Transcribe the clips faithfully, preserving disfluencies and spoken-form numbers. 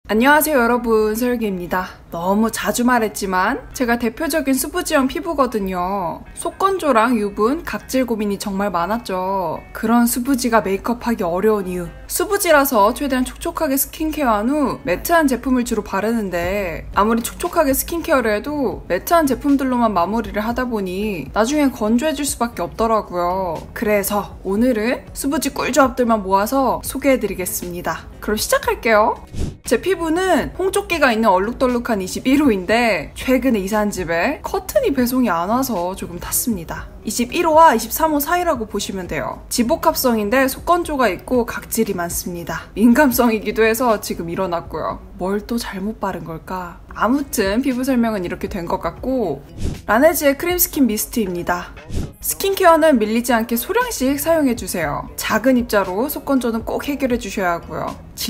안녕하세요 여러분, 설계입니다. 너무 자주 말했지만 제가 대표적인 수부지형 피부거든요. 속건조랑 유분, 각질 고민이 정말 많았죠. 그런 수부지가 메이크업하기 어려운 이유, 수부지라서 최대한 촉촉하게 스킨케어한 후 매트한 제품을 주로 바르는데 아무리 촉촉하게 스킨케어를 해도 매트한 제품들로만 마무리를 하다 보니 나중엔 건조해질 수밖에 없더라고요. 그래서 오늘은 수부지 꿀조합들만 모아서 소개해드리겠습니다. 그럼 시작할게요. 제 피부는 홍조끼가 있는 얼룩덜룩한 이십일 호인데 최근에 이사한 집에 커튼이 배송이 안 와서 조금 탔습니다. 이십일 호와 이십삼 호 사이라고 보시면 돼요. 지복합성인데 속건조가 있고 각질이 많습니다. 민감성이기도 해서 지금 일어났고요. 뭘 또 잘못 바른 걸까? 아무튼 피부 설명은 이렇게 된 것 같고, 라네즈의 크림 스킨 미스트입니다. 스킨케어는 밀리지 않게 소량씩 사용해주세요. 작은 입자로 속건조는 꼭 해결해주셔야 하고요.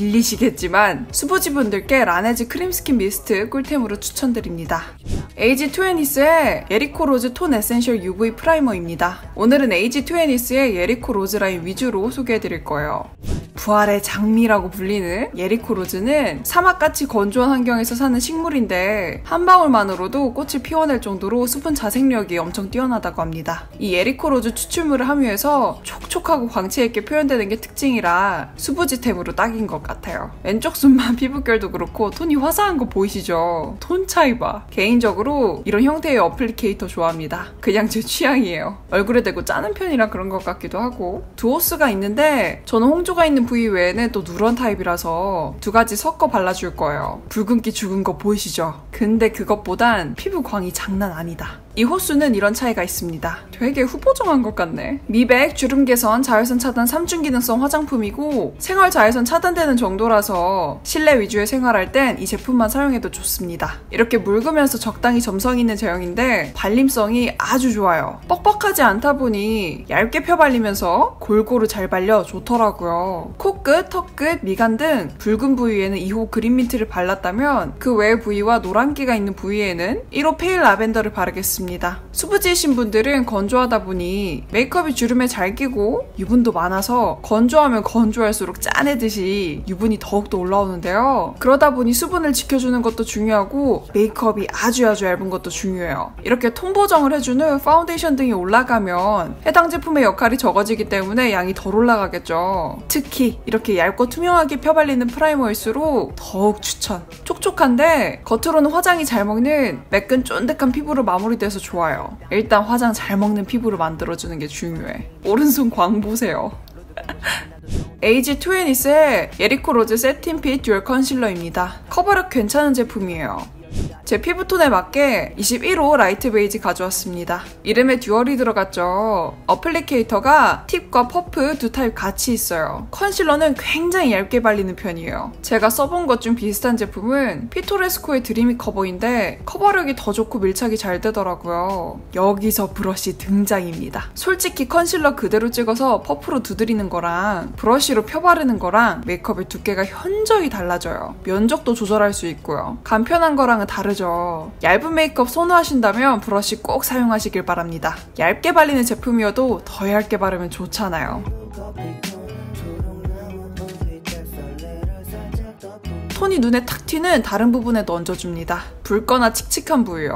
질리시겠지만 수부지분들께 라네즈 크림 스킨 미스트 꿀템으로 추천드립니다. 에이지 트웬티스의 예리코 로즈 톤 에센셜 유브이 프라이머입니다. 오늘은 에이지 트웬티스의 예리코 로즈 라인 위주로 소개해드릴 거예요. 부활의 장미라고 불리는 예리코 로즈는 사막같이 건조한 환경에서 사는 식물인데 한 방울만으로도 꽃을 피워낼 정도로 수분 자생력이 엄청 뛰어나다고 합니다. 이 예리코 로즈 추출물을 함유해서 촉촉하고 광채 있게 표현되는 게 특징이라 수부지템으로 딱인 것 같아요. 왼쪽 손만 피부결도 그렇고 톤이 화사한 거 보이시죠? 톤 차이 봐. 개인적으로 이런 형태의 어플리케이터 좋아합니다. 그냥 제 취향이에요. 얼굴에 대고 짜는 편이라 그런 것 같기도 하고. 두 호스가 있는데 저는 홍조가 있는 부위 외에는 또 누런 타입이라서 두 가지 섞어 발라줄 거예요. 붉은기 죽은 거 보이시죠? 근데 그것보단 피부 광이 장난 아니다. 이 호수는 이런 차이가 있습니다. 되게 후보정한 것 같네. 미백, 주름 개선, 자외선 차단 삼 중 기능성 화장품이고 생활 자외선 차단되는 정도라서 실내 위주의 생활할 땐 이 제품만 사용해도 좋습니다. 이렇게 묽으면서 적당히 점성 있는 제형인데 발림성이 아주 좋아요. 뻑뻑하지 않다 보니 얇게 펴발리면서 골고루 잘 발려 좋더라고요. 코끝, 턱끝, 미간 등 붉은 부위에는 이 호 그린민트를 발랐다면 그 외의 부위와 노란기가 있는 부위에는 일 호 페일 라벤더를 바르겠습니다. 수부지이신 분들은 건조하다 보니 메이크업이 주름에 잘 끼고 유분도 많아서 건조하면 건조할수록 짜내듯이 유분이 더욱더 올라오는데요. 그러다 보니 수분을 지켜주는 것도 중요하고 메이크업이 아주 아주 얇은 것도 중요해요. 이렇게 톤 보정을 해준 후 파운데이션 등이 올라가면 해당 제품의 역할이 적어지기 때문에 양이 덜 올라가겠죠. 특히 이렇게 얇고 투명하게 펴발리는 프라이머일수록 더욱 추천. 촉촉한데 겉으로는 화장이 잘 먹는 매끈 쫀득한 피부로 마무리돼서 좋아요. 일단 화장 잘 먹는 피부로 만들어주는 게 중요해. 오른손 광 보세요. 에이지 트웬티스의 예리코 로즈 세틴핏 듀얼 컨실러입니다. 커버력 괜찮은 제품이에요. 제 피부톤에 맞게 이십일 호 라이트 베이지 가져왔습니다. 이름에 듀얼이 들어갔죠. 어플리케이터가 팁과 퍼프 두 타입 같이 있어요. 컨실러는 굉장히 얇게 발리는 편이에요. 제가 써본 것 중 비슷한 제품은 피토레스코의 드리미 커버인데 커버력이 더 좋고 밀착이 잘 되더라고요. 여기서 브러쉬 등장입니다. 솔직히 컨실러 그대로 찍어서 퍼프로 두드리는 거랑 브러쉬로 펴바르는 거랑 메이크업의 두께가 현저히 달라져요. 면적도 조절할 수 있고요. 간편한 거랑은 다르죠. 얇은 메이크업 선호하신다면 브러쉬 꼭 사용하시길 바랍니다. 얇게 발리는 제품이어도 더 얇게 바르면 좋잖아요. 톤이 눈에 탁 튀는 다른 부분에도 얹어줍니다. 붉거나 칙칙한 부위요.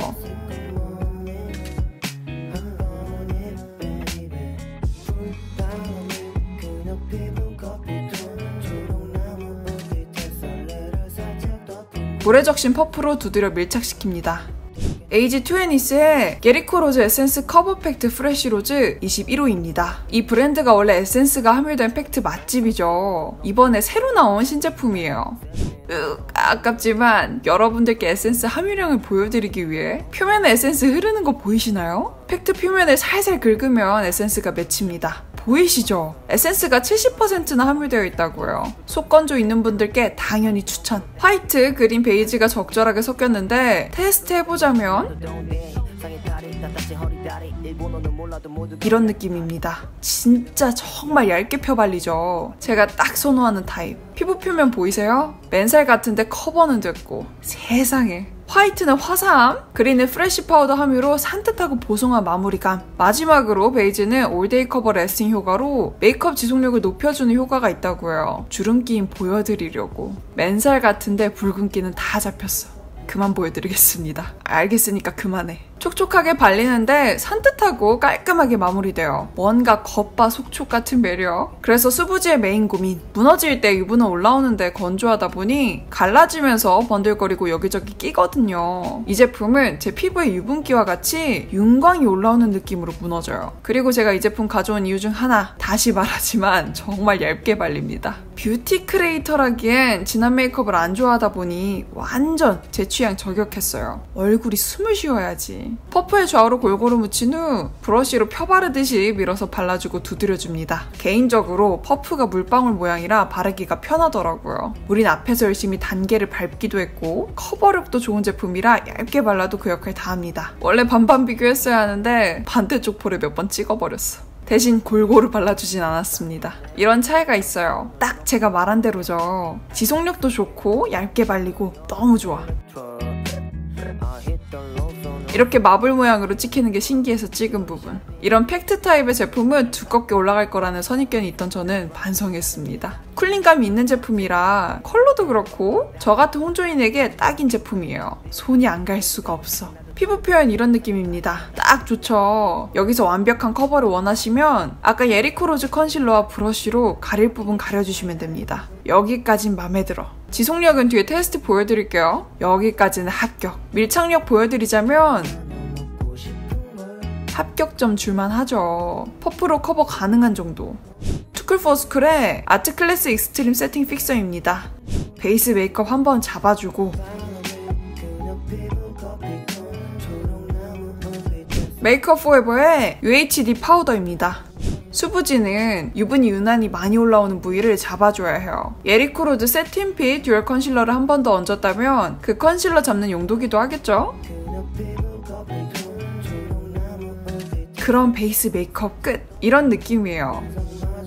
물에 적신 퍼프로 두드려 밀착시킵니다. 에이지 트웬티스의 예리코 로즈 에센스 커버 팩트 프레쉬 로즈 이십일 호입니다. 이 브랜드가 원래 에센스가 함유된 팩트 맛집이죠. 이번에 새로 나온 신제품이에요. 으, 아깝지만 여러분들께 에센스 함유량을 보여드리기 위해 표면에 에센스 흐르는 거 보이시나요? 팩트 표면을 살살 긁으면 에센스가 맺힙니다. 보이시죠? 에센스가 칠십 퍼센트나 함유되어 있다고요. 속건조 있는 분들께 당연히 추천. 화이트, 그린, 베이지가 적절하게 섞였는데 테스트 해보자면 이런 느낌입니다. 진짜 정말 얇게 펴발리죠? 제가 딱 선호하는 타입. 피부 표면 보이세요? 맨살 같은데 커버는 됐고 세상에 화이트는 화사함, 그린은 프레쉬 파우더 함유로 산뜻하고 보송한 마무리감, 마지막으로 베이지는 올데이 커버 레스팅 효과로 메이크업 지속력을 높여주는 효과가 있다고요. 주름기인 보여드리려고. 맨살 같은데 붉은기는 다 잡혔어. 그만 보여드리겠습니다. 알겠으니까 그만해. 촉촉하게 발리는데 산뜻하고 깔끔하게 마무리돼요. 뭔가 겉바 속촉 같은 매력. 그래서 수부지의 메인 고민. 무너질 때 유분은 올라오는데 건조하다 보니 갈라지면서 번들거리고 여기저기 끼거든요. 이 제품은 제 피부에 유분기와 같이 윤광이 올라오는 느낌으로 무너져요. 그리고 제가 이 제품 가져온 이유 중 하나, 다시 말하지만 정말 얇게 발립니다. 뷰티 크리에이터라기엔 진한 메이크업을 안 좋아하다 보니 완전 제 취향 저격했어요. 얼굴이 숨을 쉬어야지. 퍼프에 좌우로 골고루 묻힌 후 브러쉬로 펴바르듯이 밀어서 발라주고 두드려줍니다. 개인적으로 퍼프가 물방울 모양이라 바르기가 편하더라고요. 우린 앞에서 열심히 단계를 밟기도 했고 커버력도 좋은 제품이라 얇게 발라도 그 역할 다 합니다. 원래 반반 비교했어야 하는데 반대쪽 볼에 몇 번 찍어버렸어. 대신 골고루 발라주진 않았습니다. 이런 차이가 있어요. 딱 제가 말한 대로죠. 지속력도 좋고 얇게 발리고 너무 좋아. 이렇게 마블 모양으로 찍히는 게 신기해서 찍은 부분. 이런 팩트 타입의 제품은 두껍게 올라갈 거라는 선입견이 있던 저는 반성했습니다. 쿨링감이 있는 제품이라 컬러도 그렇고 저 같은 홍조인에게 딱인 제품이에요. 손이 안 갈 수가 없어. 피부 표현 이런 느낌입니다. 딱 좋죠. 여기서 완벽한 커버를 원하시면 아까 예리코 로즈 컨실러와 브러쉬로 가릴 부분 가려주시면 됩니다. 여기까진 맘에 들어. 지속력은 뒤에 테스트 보여드릴게요. 여기까지는 합격. 밀착력 보여드리자면 합격점 줄만 하죠. 퍼프로 커버 가능한 정도. 투쿨포스쿨의 아트클래스 익스트림 세팅 픽서입니다. 베이스 메이크업 한번 잡아주고 메이크업 포에버의 유에이치디 파우더입니다. 수부지는 유분이 유난히 많이 올라오는 부위를 잡아줘야 해요. 예리코 로즈 세틴핏 듀얼 컨실러를 한 번 더 얹었다면 그 컨실러 잡는 용도기도 하겠죠? 그런 베이스 메이크업 끝! 이런 느낌이에요.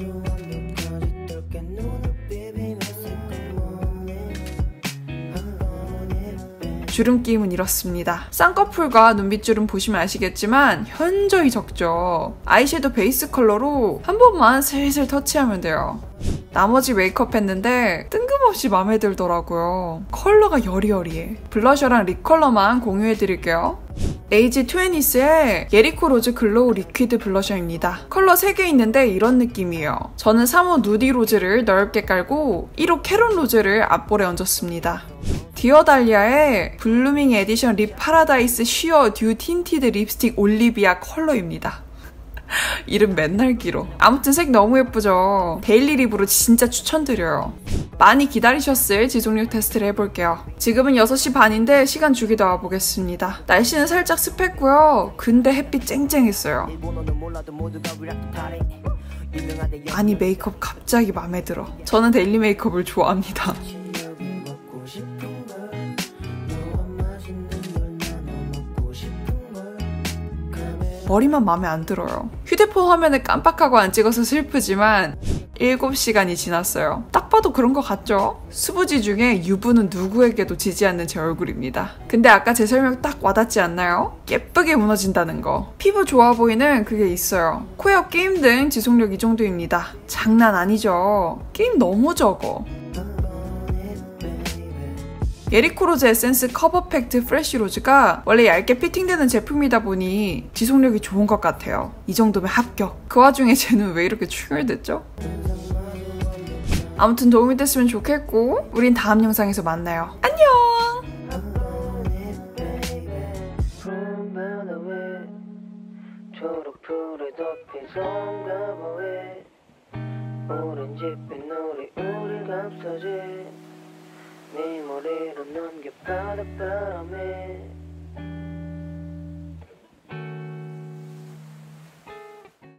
주름기임은 이렇습니다. 쌍꺼풀과 눈밑주름 보시면 아시겠지만 현저히 적죠. 아이섀도우 베이스 컬러로 한 번만 슬슬 터치하면 돼요. 나머지 메이크업 했는데 뜬금없이 마음에 들더라고요. 컬러가 여리여리해. 블러셔랑 립 컬러만 공유해드릴게요. 에이지 이십의 예리코 로즈 글로우 리퀴드 블러셔입니다. 컬러 세 개 있는데 이런 느낌이에요. 저는 삼 호 누디 로즈를 넓게 깔고 일 호 캐론 로즈를 앞볼에 얹었습니다. 디어달리아의 블루밍 에디션 립 파라다이스 쉬어 듀 틴티드 립스틱 올리비아 컬러입니다. 이름 맨날 길어. 아무튼 색 너무 예쁘죠? 데일리 립으로 진짜 추천드려요. 많이 기다리셨을 지속력 테스트를 해볼게요. 지금은 여섯 시 반인데 시간 주기 나와보겠습니다. 날씨는 살짝 습했고요. 근데 햇빛 쨍쨍했어요. 아니 메이크업 갑자기 맘에 들어. 저는 데일리 메이크업을 좋아합니다. 머리만 마음에 안 들어요. 휴대폰 화면을 깜빡하고 안 찍어서 슬프지만 일곱 시간이 지났어요. 딱 봐도 그런 거 같죠? 수부지 중에 유부는 누구에게도 지지 않는 제 얼굴입니다. 근데 아까 제 설명 딱 와닿지 않나요? 예쁘게 무너진다는 거. 피부 좋아 보이는 그게 있어요. 코어 게임 등 지속력 이 정도입니다. 장난 아니죠? 게임 너무 적어. 예리코 로즈 에센스 커버 팩트 프레쉬 로즈가 원래 얇게 피팅되는 제품이다 보니 지속력이 좋은 것 같아요. 이 정도면 합격. 그 와중에 쟤는 왜 이렇게 충혈됐죠? 아무튼 도움이 됐으면 좋겠고 우린 다음 영상에서 만나요. 안녕! 네 머리로 넘겨 바닷바람에